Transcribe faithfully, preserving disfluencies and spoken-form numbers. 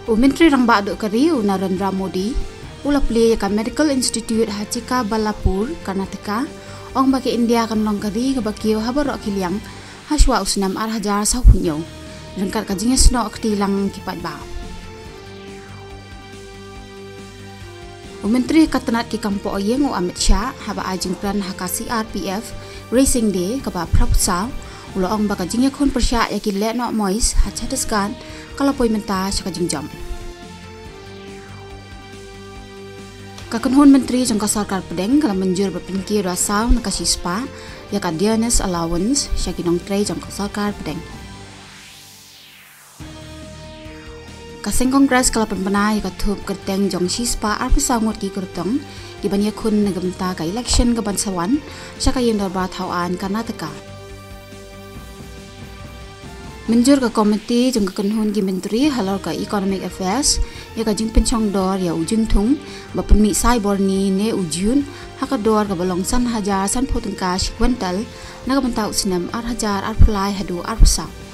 Menteri Rang Ba'duk Kari Narendra Modi ulah play ka Medical Institute Hachika Ballapur Karnataka ong bagi India kan long kari ka bakiyo habarok kiliang haswa usnam ar hajar sa hunyo rengkat ka jinges no aktilang kipat ba. Menteri Katanat ki kampo oyeng u Amit Shah haba ajing plan hakasi R P F Racing Day ka ba prapsa ulo ong baka jinge kon persya yakin le no mois hachataskan kalau poi menta sa jingjam. Kakunhon Menteri jangka sarkar pedeng kalau menjur berpinki rasau nakasi spa ya ka dearness allowance syakinong tray jangka sarkar pedeng. Kaseng Kongres kalau penpena ya ka thup kerteng jong sispa arpi sangot ki kertong di banya kun nagamta ka election ka bansawan syaka yung darbar tauan Karnataka. Menjur ke komiti jang kakunhon ki menteri halor ka economic affairs ya ka jing penchong dor ya ujung tung bapen mi sai borni ne ujun haka dor ka balongsan hajar san potengka shikwental naga bantau sinam ar hajar ar pulai hadu ar pusau.